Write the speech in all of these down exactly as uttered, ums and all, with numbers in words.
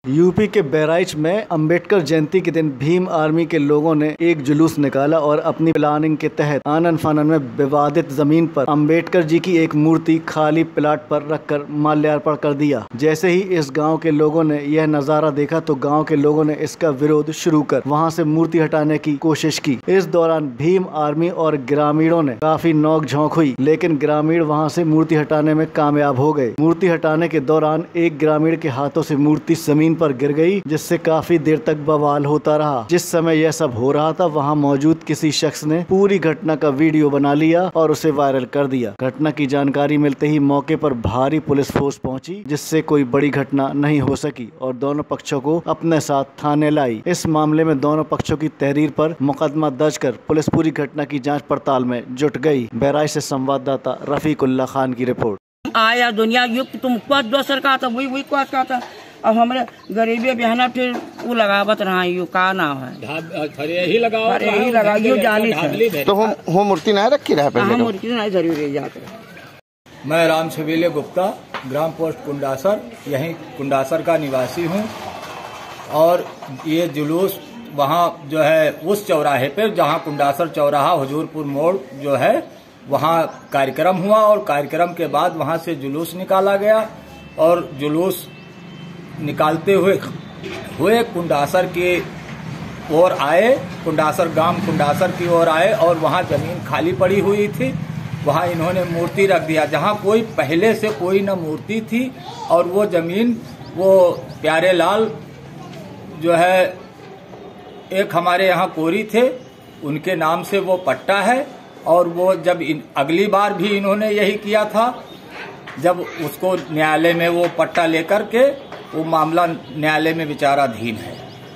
UP के बहराइच में अंबेडकर जयंती के दिन भीम आर्मी के लोगों ने एक जुलूस निकाला और अपनी प्लानिंग के तहत आनन फानन में विवादित जमीन पर अंबेडकर जी की एक मूर्ति खाली प्लाट पर रखकर माल्यार्पण कर दिया। जैसे ही इस गांव के लोगों ने यह नजारा देखा तो गांव के लोगों ने इसका विरोध शुरू कर वहां से मूर्ति हटाने की कोशिश की। इस दौरान भीम आर्मी और ग्रामीणों ने काफी नोक झोंक हुई, लेकिन ग्रामीण वहां से मूर्ति हटाने में कामयाब हो गए। मूर्ति हटाने के दौरान एक ग्रामीण के हाथों से मूर्ति जमीन पर गिर गई, जिससे काफी देर तक बवाल होता रहा। जिस समय यह सब हो रहा था वहां मौजूद किसी शख्स ने पूरी घटना का वीडियो बना लिया और उसे वायरल कर दिया। घटना की जानकारी मिलते ही मौके पर भारी पुलिस फोर्स पहुंची, जिससे कोई बड़ी घटना नहीं हो सकी और दोनों पक्षों को अपने साथ थाने लाई। इस मामले में दोनों पक्षों की तहरीर पर मुकदमा दर्ज कर पुलिस पूरी घटना की जाँच पड़ताल में जुट गयी। बहराइच से संवाददाता रफीकुल्ला खान की रिपोर्ट। आया दुनिया युक्त तुम दोसर का था वही वही का था। अब हमारे गरीबी बहना फिर वो लगावत रहा यू का नाम है यही लगाओ यही लगा यू जानी से तो हम हो मूर्ति नहीं रखी रहा पहले हम मूर्ति नहीं धरी रही जाते। मैं राम छबीले गुप्ता, ग्राम पोस्ट कुंडासर, यहीं कुंडासर का निवासी हूँ। और ये जुलूस वहाँ जो है उस चौराहे पे जहाँ कुंडासर चौराहा हुजूरपुर मोड़ जो है वहाँ कार्यक्रम हुआ और कार्यक्रम के बाद वहाँ से जुलूस निकाला गया और जुलूस निकालते हुए हुए कुंडासर की ओर आए, कुंडासर गांव कुंडासर की ओर आए और वहां जमीन खाली पड़ी हुई थी। वहां इन्होंने मूर्ति रख दिया जहां कोई पहले से कोई न मूर्ति थी। और वो जमीन वो प्यारे लाल जो है एक हमारे यहाँ कोरी थे, उनके नाम से वो पट्टा है। और वो जब इन, अगली बार भी इन्होंने यही किया था, जब उसको न्यायालय में वो पट्टा लेकर के वो मामला न्यायालय में विचाराधीन है।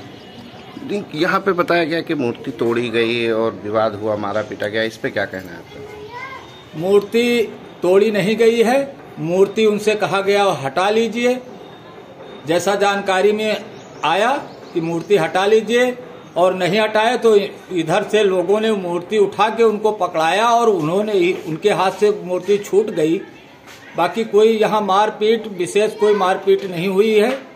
यहाँ पे बताया गया कि मूर्ति तोड़ी गई और विवाद हुआ, मारा पीटा गया, इस पे क्या कहना है आपका? मूर्ति तोड़ी नहीं गई है, मूर्ति उनसे कहा गया हटा लीजिए। जैसा जानकारी में आया कि मूर्ति हटा लीजिए और नहीं हटाए तो इधर से लोगों ने मूर्ति उठा के उनको पकड़ाया और उन्होंने उनके हाथ से मूर्ति छूट गई। बाकी कोई यहाँ मारपीट विशेष कोई मारपीट नहीं हुई है।